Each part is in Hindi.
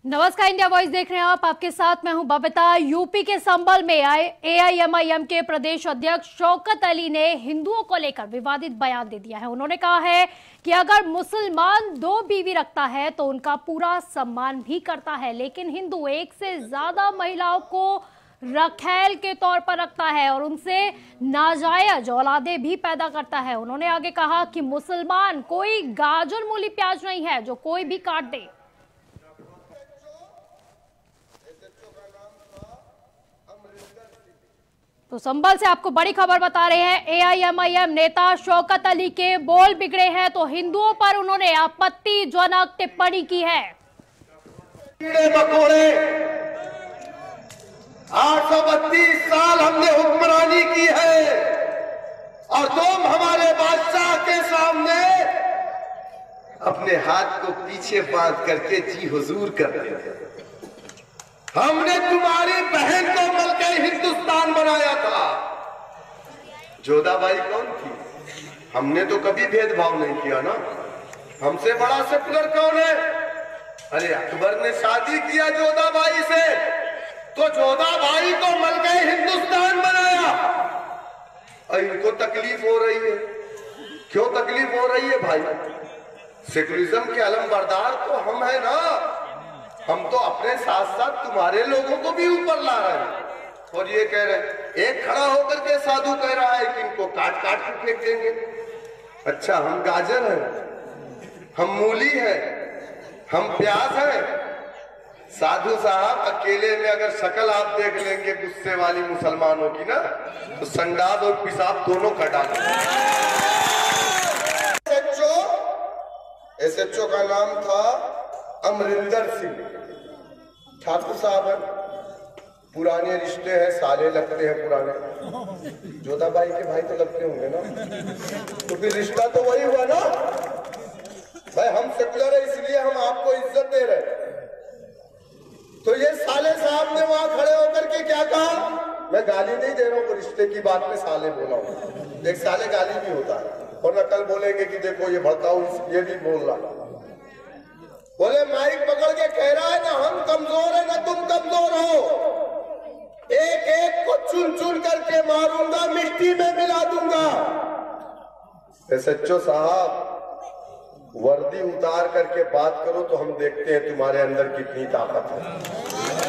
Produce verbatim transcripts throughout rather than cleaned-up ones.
नमस्कार, इंडिया वॉइस देख रहे हैं आप। आपके साथ मैं हूं बबीता। यूपी के संभल में एआईएमआईएम के प्रदेश अध्यक्ष शौकत अली ने हिंदुओं को लेकर विवादित बयान दे दिया है। उन्होंने कहा है कि अगर मुसलमान दो बीवी रखता है तो उनका पूरा सम्मान भी करता है, लेकिन हिंदू एक से ज्यादा महिलाओं को रखैल के तौर पर रखता है और उनसे नाजायज औलादे भी पैदा करता है। उन्होंने आगे कहा कि मुसलमान कोई गाजर मूली प्याज नहीं है जो कोई भी काट दे। तो संभल से आपको बड़ी खबर बता रहे हैं। एआईएमआईएम नेता शौकत अली के बोल बिगड़े हैं तो हिंदुओं पर उन्होंने आपत्तिजनक टिप्पणी की है। मकोड़े आठ सौ बत्तीस साल हमने हुक्मरानी की है और तुम हमारे बादशाह के सामने अपने हाथ को पीछे बांध करके जी हुजूर कर रहे थे। हमने तुम्हारी बहन को मलके हिंदुस्तान बनाया था। जोधाबाई कौन थी? हमने तो कभी भेदभाव नहीं किया ना। हमसे बड़ा सेकुलर कौन है? अरे अकबर ने शादी किया जोधाबाई से तो जोधाबाई को मलके हिंदुस्तान बनाया। और इनको तकलीफ हो रही है। क्यों तकलीफ हो रही है भाई? सेकुलरिज्म के अलमबरदार तो हम है ना। हम तो अपने साथ साथ तुम्हारे लोगों को भी ऊपर ला रहे हैं। और ये कह रहे हैं, एक खड़ा होकर के साधु कह रहा है कि इनको काट काट के फेंक देंगे। अच्छा, हम गाजर हैं, हम मूली हैं, हम प्याज हैं। साधु साहब अकेले में अगर शक्ल आप देख लेंगे गुस्से वाली मुसलमानों की ना, तो संडास और पेशाब दोनों का डालेंगे। एस एच ओ का नाम था अमरिंदर सिंह। ठाकुर साहब है, पुराने रिश्ते हैं, साले लगते हैं पुराने। जोधाबाई के भाई तो लगते होंगे ना, तो फिर रिश्ता तो वही हुआ ना भाई। हम सेकुलर है इसलिए हम आपको इज्जत दे रहे। तो ये साले साहब ने वहां खड़े होकर के क्या कहा? मैं गाली नहीं दे रहा हूँ, रिश्ते की बात में साले बोला हूँ। एक साले गाली भी होता है, और न कल बोलेंगे कि देखो ये भड़काऊ ये भी बोल रहा। बोले माइक पकड़ के कह रहा है ना हम कमजोर है ना तुम कमजोर हो। एक एक को चुन चुन करके मारूंगा, मिट्टी में मिला दूंगा। एस एच ओ साहब, वर्दी उतार करके बात करो तो हम देखते हैं तुम्हारे अंदर कितनी ताकत है।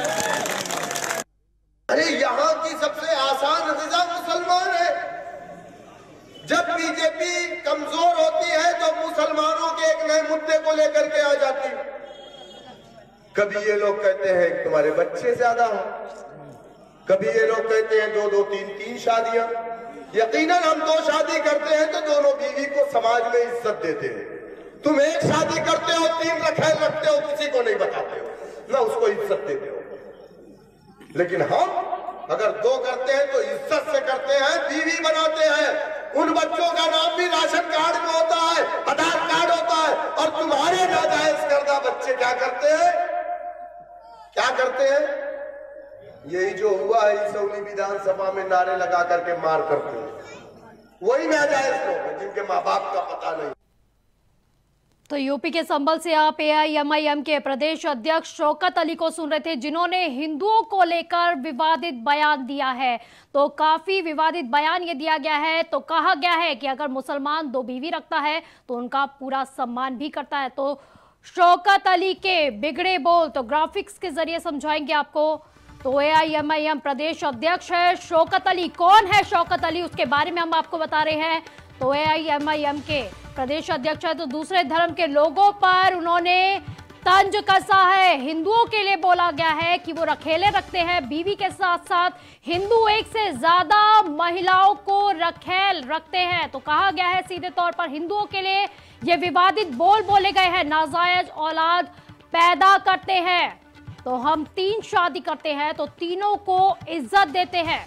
अरे यहाँ की सबसे आसान गज़ा मुसलमान है। जब बीजेपी कमजोर होती है तो मुसलमानों के एक नए मुद्दे को लेकर के आ जाती। कभी ये लोग कहते हैं तुम्हारे बच्चे ज्यादा हो, कभी ये लोग कहते हैं दो दो तीन तीन शादियां। यकीनन हम दो शादी करते हैं तो दोनों बीवी को समाज में इज्जत देते हैं। तुम एक शादी करते हो, तीन रखैल रखते हो, किसी को नहीं बताते हो, ना उसको इज्जत देते हो। लेकिन हम अगर दो करते हैं तो इज्जत से करते हैं, बीवी बनाते हैं। उन बच्चों का नाम भी राशन कार्ड में होता है, आधार कार्ड होता है। और तुम्हारे नाजायज करदा बच्चे क्या करते हैं? क्या करते हैं? यही जो हुआ है इसौली विधानसभा में नारे लगा करके मार करते हैं। वही नाजायज लोग हैं जिनके माँ बाप का पता नहीं। तो यूपी के संभल से आप एआईएमआईएम के प्रदेश अध्यक्ष शौकत अली को सुन रहे थे, जिन्होंने हिंदुओं को लेकर विवादित बयान दिया है। तो काफी विवादित बयान ये दिया गया है। तो कहा गया है कि अगर मुसलमान दो बीवी रखता है तो उनका पूरा सम्मान भी करता है। तो शौकत अली के बिगड़े बोल तो ग्राफिक्स के जरिए समझाएंगे आपको। तो एआईएमआईएम प्रदेश अध्यक्ष है शौकत अली। कौन है शौकत अली, उसके बारे में हम आपको बता रहे हैं। तो एआईएमआईएम के प्रदेश अध्यक्ष है तो दूसरे धर्म के लोगों पर उन्होंने तंज कसा है। हिंदुओं के लिए बोला गया है कि वो रखेले रखते हैं बीवी के साथ साथ हिंदू एक से ज्यादा महिलाओं को रखेल रखते हैं। तो कहा गया है सीधे तौर पर हिंदुओं के लिए ये विवादित बोल बोले गए हैं। नाजायज औलाद पैदा करते हैं तो हम तीन शादी करते हैं तो तीनों को इज्जत देते हैं।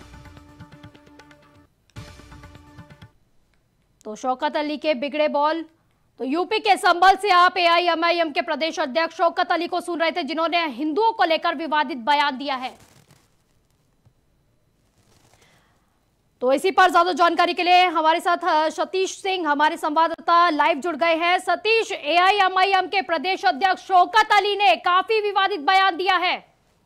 तो शौकत अली के बिगड़े बोल। तो यूपी के संभल से आप एआईएमआईएम के प्रदेश अध्यक्ष शौकत अली को सुन रहे थे, जिन्होंने हिंदुओं को लेकर विवादित बयान दिया है। तो इसी पर ज्यादा जानकारी के लिए हमारे साथ सतीश सिंह हमारे संवाददाता लाइव जुड़ गए हैं। सतीश, एआईएमआईएम के प्रदेश अध्यक्ष शौकत अली ने काफी विवादित बयान दिया है।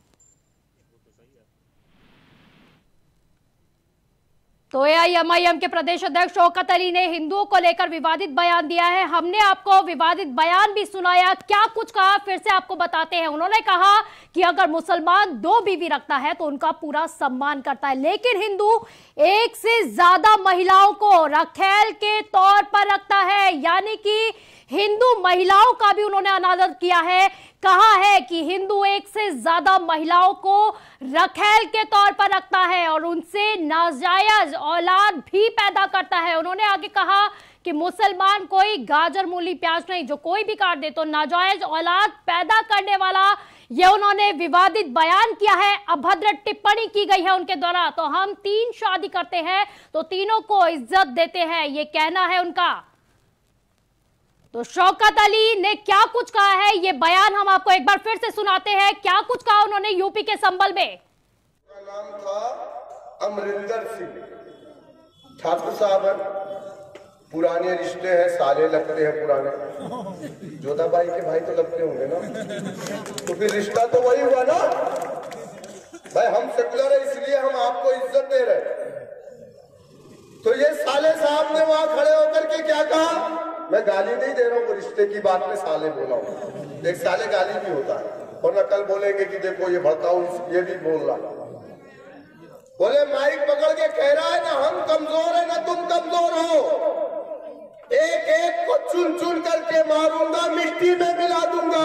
तो एआईएमआईएम के प्रदेश अध्यक्ष शौकत अली ने हिंदुओं को लेकर विवादित बयान दिया है। हमने आपको विवादित बयान भी सुनाया, क्या कुछ कहा फिर से आपको बताते हैं। उन्होंने कहा कि अगर मुसलमान दो बीवी रखता है तो उनका पूरा सम्मान करता है, लेकिन हिंदू एक से ज्यादा महिलाओं को रखैल के तौर पर रखता है, यानी कि हिंदू महिलाओं का भी उन्होंने अनादर किया है। कहा है कि हिंदू एक से ज्यादा महिलाओं को रखैल के तौर पर रखता है और उनसे नाजायज औलाद भी पैदा करता है। उन्होंने आगे कहा कि मुसलमान कोई गाजर मूली प्याज नहीं, जो कोई भी काट दे तो नाजायज औलाद पैदा करने वाला। ये उन्होंने विवादित बयान किया है, अभद्र टिप्पणी की गई है उनके द्वारा। तो हम तीन शादी करते हैं तो तीनों को इज्जत देते हैं, ये कहना है उनका। तो शौकत अली ने क्या कुछ कहा है, ये बयान हम आपको एक बार फिर से सुनाते हैं। क्या कुछ कहा उन्होंने यूपी के संभल में। नाम था अमरिंदर सिंह ठाकुर साहब, पुराने रिश्ते हैं, साले लगते हैं पुराने। जोधा भाई के भाई तो लगते होंगे ना, तो फिर रिश्ता तो वही हुआ ना भाई। हम सेकुलर है इसलिए हम आपको इज्जत दे रहे। तो ये साले साहब ने वहां खड़े होकर के क्या कहा, मैं गाली नहीं दे रहा हूँ, रिश्ते की बात में साले बोला हूँ। एक साले गाली भी होता है, और न कल बोलेंगे कि देखो ये भड़काऊ ये भी बोल रहा। बोले माइक पकड़ के कह रहा है ना हम कमजोर है ना तुम कमजोर हो, एक एक को चुन चुन करके मारूंगा, मिट्टी में मिला दूंगा।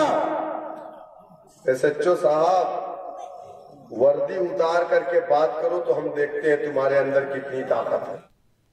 एसएचओ साहब, वर्दी उतार करके बात करो तो हम देखते हैं तुम्हारे अंदर कितनी ताकत है।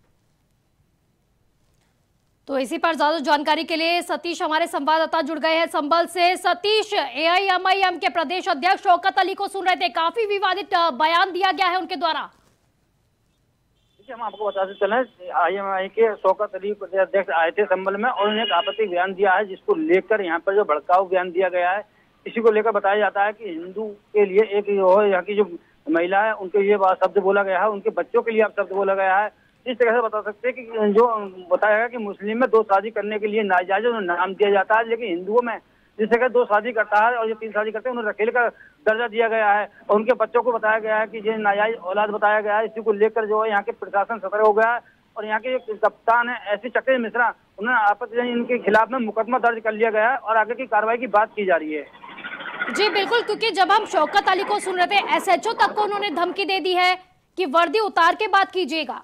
तो इसी पर ज्यादा जानकारी के लिए सतीश हमारे संवाददाता जुड़ गए हैं संभल से। सतीश, एआईएमआईएम के प्रदेश अध्यक्ष शौकत अली को सुन रहे थे, काफी विवादित बयान दिया गया है उनके द्वारा। हम आपको बताते चले, आईएमआई के शौकत अली प्रदेश अध्यक्ष आए थे संभल में और उन्होंने एक आपत्ति बयान दिया है, जिसको लेकर यहाँ पर जो भड़काऊ बयान दिया गया है, इसी को लेकर बताया जाता है कि हिंदू के लिए एक यहाँ की जो महिला है उनके लिए शब्द बोला गया है, उनके बच्चों के लिए शब्द बोला गया है। इस तरह से बता सकते हैं कि जो बताया गया कि मुस्लिम में दो शादी करने के लिए नाजायज नाम दिया जाता है, लेकिन हिंदुओं में जिस तरह दो शादी करता है और जो तीन शादी करते हैं उन्हें रखेल का दर्जा दिया गया है और उनके बच्चों को बताया गया है कि ये नाजायज औलाद बताया गया है। इसी को लेकर जो है यहाँ के प्रशासन सतर्क हो गया है और यहाँ के जो कप्तान है एस सी चक्र मिश्रा, उन्होंने आपत्ति इनके खिलाफ में मुकदमा दर्ज कर लिया गया है और आगे की कार्रवाई की बात की जा रही है। जी बिल्कुल, क्योंकि जब हम शौकत अली को सुन रहे थे, एसएचओ तक को उन्होंने धमकी दे दी है कि वर्दी उतार के बात कीजिएगा।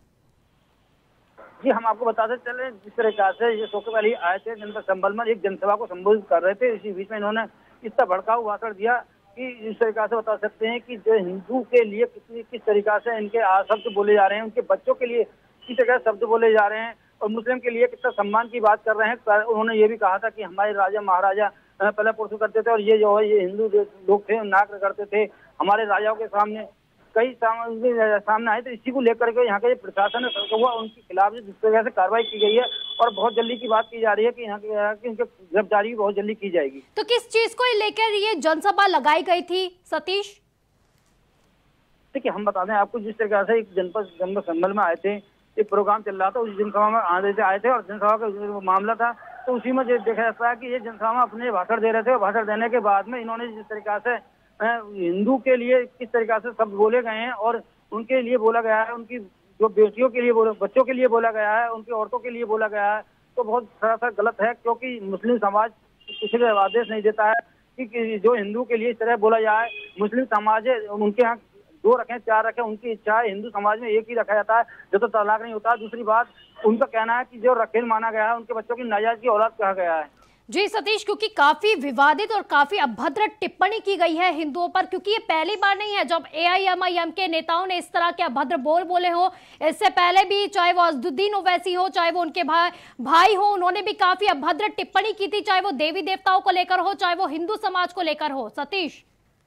जी हम आपको बताते चले, जिस तरह से ये शौकत अली आए थे जनता संभल में एक जनसभा को संबोधित कर रहे थे, इसी बीच में इन्होंने इतना भड़काऊ भाषण दिया कि इस तरीका से बता सकते हैं कि जो हिंदू के लिए कितनी किस तरीका से इनके शब्द बोले जा रहे हैं, उनके बच्चों के लिए किस तरह शब्द बोले जा रहे हैं और मुस्लिम के लिए कितना सम्मान की बात कर रहे हैं। उन्होंने ये भी कहा था कि हमारे राजा महाराजा पहले पुरुष करते थे और ये जो है ये हिंदू लोग थे नाक करते थे, हमारे राजाओं के सामने कई सामने आए। तो इसी को लेकर के यहाँ के प्रशासन ने सतर्क हुआ, उनके खिलाफ जिस तरह से कार्रवाई की गई है और बहुत जल्दी की बात की जा रही है कि यहाँ की उनके गिरफ्तारी बहुत जल्दी की जाएगी। तो किस चीज को लेकर ये जनसभा लगाई गई थी सतीश? देखिए हम बता दें आपको, जिस तरह से एक जनपद जनपद संभल में आए थे, एक प्रोग्राम चल रहा था, उस जनसभा में आए थे आए थे और जनसभा का मामला था, तो उसी में देखा जाता है कि ये जनसभा में अपने भाषण दे रहे थे। भाषण देने के बाद में इन्होंने जिस तरीका से हिंदू के लिए किस तरीका से शब्द बोले गए हैं और उनके लिए बोला गया है, उनकी जो बेटियों के लिए बोला, बच्चों के लिए बोला गया है, उनकी औरतों के लिए बोला गया है, तो बहुत सरासर गलत है। क्योंकि मुस्लिम समाज किसी का आदेश नहीं देता है कि जो हिंदू के लिए इस तरह बोला जाए। मुस्लिम समाज है, उनके यहाँ दो रखें चार रखें उनकी इच्छा है, हिंदू समाज में एक ही रखा जाता है जो तो तलाक नहीं होता। दूसरी बात, उनका कहना है कि जो रखेल माना गया है उनके बच्चों की नाजायज की औलाद कहा गया है। जी सतीश, क्योंकि काफी विवादित और काफी अभद्र टिप्पणी की गई है हिंदुओं पर, क्योंकि ये पहली बार नहीं है जब एआईएमआईएम के नेताओं ने इस तरह के अभद्र बोल बोले हो। इससे पहले भी चाहे वो अजदुद्दीन ओवैसी हो, चाहे वो उनके भाई भाई हो, उन्होंने भी काफी अभद्र टिप्पणी की थी, चाहे वो देवी देवताओं को लेकर हो, चाहे वो हिंदू समाज को लेकर हो। सतीश,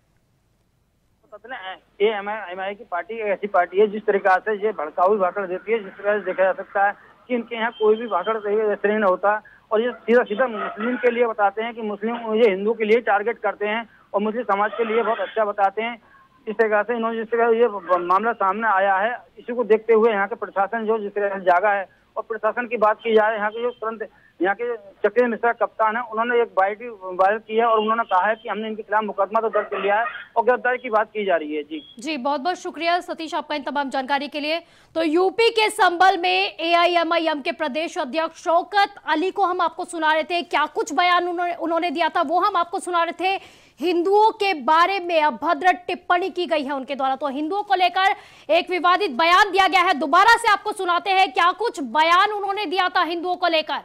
एआईएमआईएम की पार्टी एक ऐसी पार्टी है जिस तरीका से ये भड़काऊ भाषण देती है, जिस तरह से देखा जा सकता है कि इनके यहाँ कोई भी भाषण ऐसे नहीं होता और ये सीधा सीधा मुस्लिम के लिए बताते हैं कि मुस्लिम ये हिंदू के लिए टारगेट करते हैं और मुस्लिम समाज के लिए बहुत अच्छा बताते हैं। इस तरह से इन्होंने जिस तरह ये मामला सामने आया है, इसी को देखते हुए यहाँ के प्रशासन जो जिस तरह जागा है, और प्रशासन की बात की जाए, यहाँ के जो तुरंत यहाँ के चक्री मिश्रा कप्तान है, उन्होंने एक वीडियो वायरल की है और उन्होंने कहा है कि हमने इनके खिलाफ मुकदमा तो दर्ज कर लिया है और गिरफ्तारी की बात की जा रही है। जी जी, बहुत बहुत शुक्रिया सतीश आपका इन तमाम जानकारी के लिए। तो यूपी के संभल में ए आई एम आई एम के प्रदेश अध्यक्ष शौकत अली को हम आपको सुना रहे थे, क्या कुछ बयान उन्होंने उन्होंने दिया था वो हम आपको सुना रहे थे। हिंदुओं के बारे में अभद्र टिप्पणी की गई है उनके द्वारा, तो हिंदुओं को लेकर एक विवादित बयान दिया गया है। दोबारा से आपको सुनाते हैं क्या कुछ बयान उन्होंने दिया था हिंदुओं को लेकर।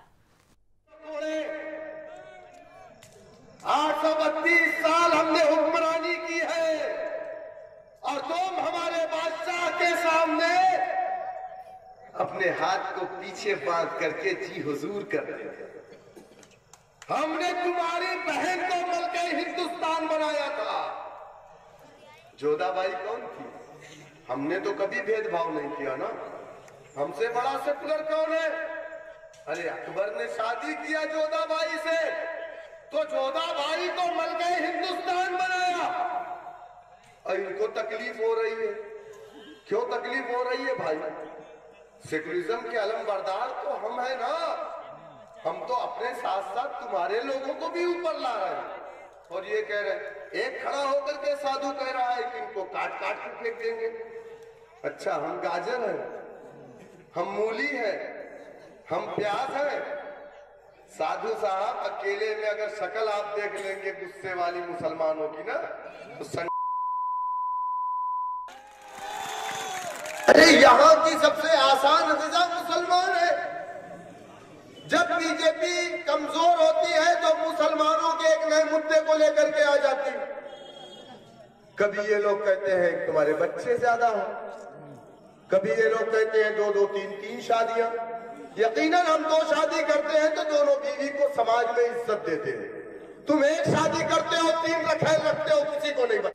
आठ सौ बत्तीस साल हमने हुक्मरानी की है और तुम हमारे बादशाह के सामने अपने हाथ को पीछे बांध करके जी हुजूर कर रहे थे। हमने तुम्हारी बहन को मलके हिंदुस्तान बनाया था। जोधाबाई कौन थी? हमने तो कभी भेदभाव नहीं किया ना। हमसे बड़ा सेकुलर कौन है? अरे अकबर ने शादी किया जोधाबाई से, तो जोधाबाई को मलके हिंदुस्तान बनाया। और इनको तकलीफ हो रही है। क्यों तकलीफ हो रही है भाई? सेकुलरिज्म के अलमबरदार तो हम है ना। हम तो अपने साथ साथ तुम्हारे लोगों को भी ऊपर ला रहे हैं। और ये कह रहे हैं, एक खड़ा होकर के साधु कह रहा है कि इनको काट काट के फेंक देंगे। अच्छा, हम गाजर हैं, हम मूली हैं, हम प्याज हैं। साधु साहब, अकेले में अगर शक्ल आप देख लेंगे गुस्से वाली मुसलमानों की ना, तो सं... अरे यहाँ की सबसे आसान ग़िज़ा मुसलमान है। जब बीजेपी कमजोर होती है तो मुसलमानों के एक नए मुद्दे को लेकर के आ जाती है। कभी ये लोग कहते हैं तुम्हारे बच्चे ज्यादा हैं, कभी ये लोग कहते हैं दो दो तीन तीन शादियां। यकीनन हम दो शादी करते हैं तो दोनों बीवी को समाज में इज्जत देते हैं। तुम एक शादी करते हो, तीन रखेल रखते हो, किसी को नहीं।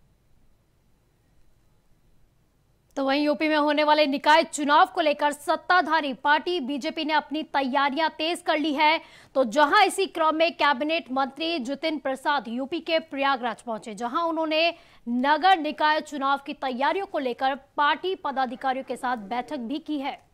तो वहीं यूपी में होने वाले निकाय चुनाव को लेकर सत्ताधारी पार्टी बीजेपी ने अपनी तैयारियां तेज कर ली है। तो जहां इसी क्रम में कैबिनेट मंत्री जितिन प्रसाद यूपी के प्रयागराज पहुंचे, जहां उन्होंने नगर निकाय चुनाव की तैयारियों को लेकर पार्टी पदाधिकारियों के साथ बैठक भी की है।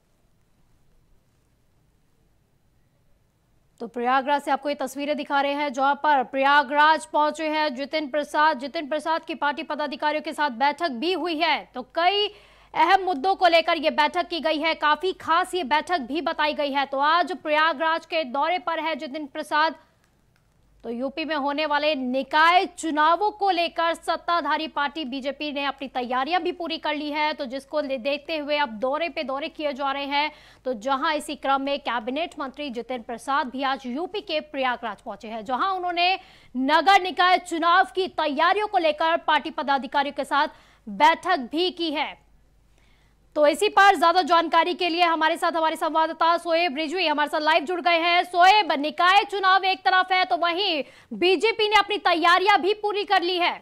तो प्रयागराज से आपको ये तस्वीरें दिखा रहे हैं जहां पर प्रयागराज पहुंचे हैं जितिन प्रसाद। जितिन प्रसाद की पार्टी पदाधिकारियों के साथ बैठक भी हुई है। तो कई अहम मुद्दों को लेकर ये बैठक की गई है, काफी खास ये बैठक भी बताई गई है। तो आज प्रयागराज के दौरे पर है जितिन प्रसाद। तो यूपी में होने वाले निकाय चुनावों को लेकर सत्ताधारी पार्टी बीजेपी ने अपनी तैयारियां भी पूरी कर ली है। तो जिसको देखते हुए अब दौरे पे दौरे किए जा रहे हैं। तो जहां इसी क्रम में कैबिनेट मंत्री जितिन प्रसाद भी आज यूपी के प्रयागराज पहुंचे हैं, जहां उन्होंने नगर निकाय चुनाव की तैयारियों को लेकर पार्टी पदाधिकारियों के साथ बैठक भी की है। तो इसी पर ज्यादा जानकारी के लिए हमारे साथ हमारे संवाददाता सोएब रिजवी हमारे साथ लाइव जुड़ गए हैं। सोएब, निकाय चुनाव एक तरफ है तो वहीं बीजेपी ने अपनी तैयारियां भी पूरी कर ली है।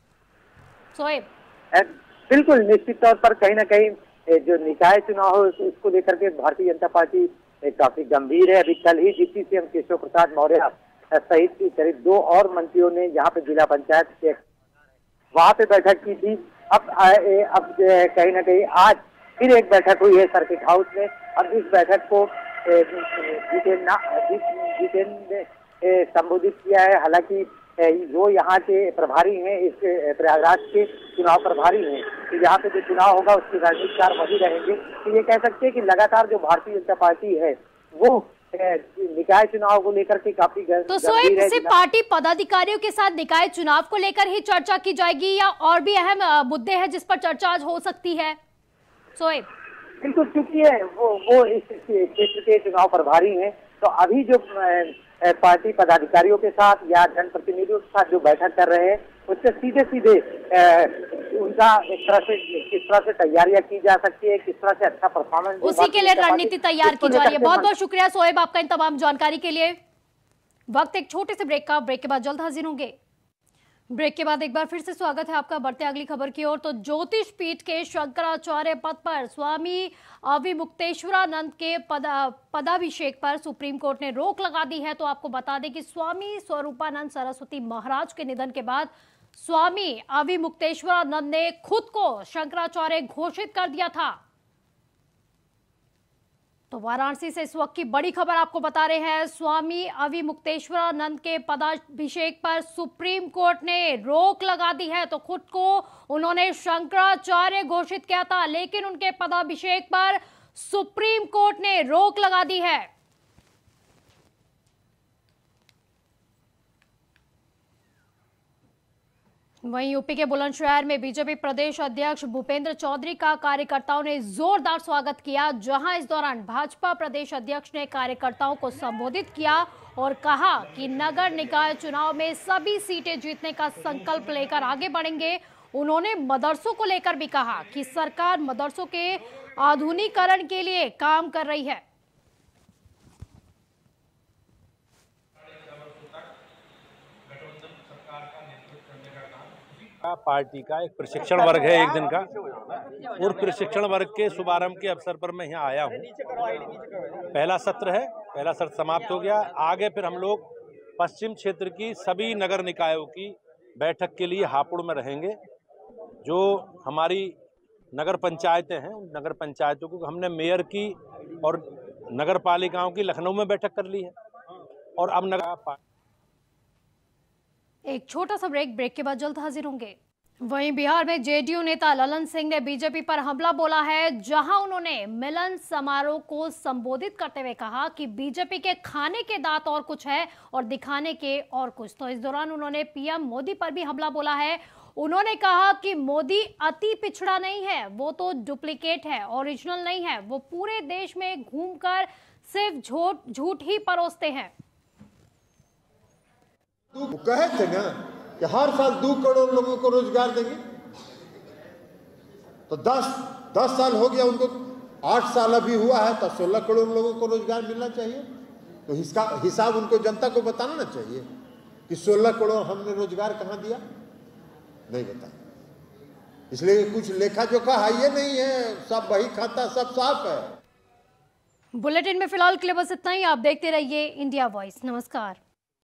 सोएब, बिल्कुल निश्चित तौर पर कहीं ना कहीं जो निकाय चुनाव हो उसको लेकर के भारतीय जनता पार्टी काफी गंभीर है। अभी कल ही डिप्टी सीएम केशव प्रसाद मौर्य सहित करीब दो और मंत्रियों ने यहाँ पे जिला पंचायत के वहां पे बैठक की थी। अब अब कहीं ना कहीं आज फिर एक बैठक हुई है सर्किट हाउस में। अब इस बैठक को जितेन जितेन ने संबोधित किया है। हालांकि जो यहाँ के प्रभारी हैं, इस प्रयागराज के चुनाव प्रभारी हैं, तो यहाँ पे जो चुनाव होगा उसके रणनीतिकार वही रहेंगे। तो ये कह सकते हैं कि लगातार जो भारतीय जनता पार्टी है वो निकाय चुनाव को लेकर के काफी तो सोएब, सिर्फ पार्टी पदाधिकारियों के साथ निकाय चुनाव को लेकर ही चर्चा की जाएगी या और भी अहम मुद्दे हैं जिस पर चर्चा आज हो सकती है? सोएब, बिल्कुल, क्योंकि वो वो इस क्षेत्र के चुनाव प्रभारी हैं, तो अभी जो पार्टी पदाधिकारियों के साथ या जनप्रतिनिधियों के साथ जो बैठक कर रहे हैं उससे सीधे सीधे उनका एक तरह से किस तरह से तैयारियां की जा सकती है, किस तरह से अच्छा परफॉर्मेंस, उसी के लिए रणनीति तैयार की जा रही है। बहुत बहुत शुक्रिया सोएब आपका इन तमाम जानकारी के लिए। वक्त एक छोटे से ब्रेक का, ब्रेक के बाद जल्द हाजिर होंगे। ब्रेक के बाद एक बार फिर से स्वागत है आपका। बढ़ते अगली खबर की ओर। तो ज्योतिष पीठ के शंकराचार्य पद पर स्वामी अविमुक्तेश्वरानंद के पदा पदाभिषेक पर सुप्रीम कोर्ट ने रोक लगा दी है। तो आपको बता दें कि स्वामी स्वरूपानंद सरस्वती महाराज के निधन के बाद स्वामी अविमुक्तेश्वरानंद ने खुद को शंकराचार्य घोषित कर दिया था। तो वाराणसी से इस वक्त की बड़ी खबर आपको बता रहे हैं। स्वामी अविमुक्तेश्वरानंद के पदाभिषेक पर सुप्रीम कोर्ट ने रोक लगा दी है। तो खुद को उन्होंने शंकराचार्य घोषित किया था, लेकिन उनके पदाभिषेक पर सुप्रीम कोर्ट ने रोक लगा दी है। वहीं यूपी के बुलंदशहर में बीजेपी प्रदेश अध्यक्ष भूपेंद्र चौधरी का कार्यकर्ताओं ने जोरदार स्वागत किया, जहां इस दौरान भाजपा प्रदेश अध्यक्ष ने कार्यकर्ताओं को संबोधित किया और कहा कि नगर निकाय चुनाव में सभी सीटें जीतने का संकल्प लेकर आगे बढ़ेंगे। उन्होंने मदरसों को लेकर भी कहा कि सरकार मदरसों के आधुनिकीकरण के लिए काम कर रही है। पार्टी का एक प्रशिक्षण वर्ग है एक दिन का, और प्रशिक्षण वर्ग के शुभारंभ के अवसर पर मैं यहाँ आया हूँ। पहला सत्र है, पहला सत्र समाप्त हो गया। आगे फिर हम लोग पश्चिम क्षेत्र की सभी नगर निकायों की बैठक के लिए हापुड़ में रहेंगे। जो हमारी नगर पंचायतें हैं, उन नगर पंचायतों को हमने मेयर की और नगर पालिकाओं की लखनऊ में बैठक कर ली है, और अब नगर एक छोटा सा ब्रेक ब्रेक के बाद जल्द हाजिर होंगे। वहीं बिहार में जेडीयू नेता ललन सिंह ने बीजेपी पर हमला बोला है, जहां उन्होंने मिलन समारोह को संबोधित करते हुए कहा कि बीजेपी के खाने के दांत और कुछ है और दिखाने के और कुछ। तो इस दौरान उन्होंने पीएम मोदी पर भी हमला बोला है। उन्होंने कहा कि मोदी अति पिछड़ा नहीं है, वो तो डुप्लीकेट है, ओरिजिनल नहीं है। वो पूरे देश में घूमकर सिर्फ झूठ झूठ ही परोसते हैं। वो कहे थे ना कि हर साल दो करोड़ लोगों को रोजगार देंगे, तो दस दस साल हो गया उनको, आठ साल अभी हुआ है, तो सोलह करोड़ लोगों को रोजगार मिलना चाहिए। तो इसका हिसाब उनको जनता को बताना चाहिए कि सोलह करोड़ हमने रोजगार कहाँ दिया, नहीं बता। इसलिए कुछ लेखा जोखा है ये नहीं है, सब वही खाता, सब साफ है। बुलेटिन में फिलहाल के लिए बस इतना ही। आप देखते रहिए इंडिया वॉइस। नमस्कार।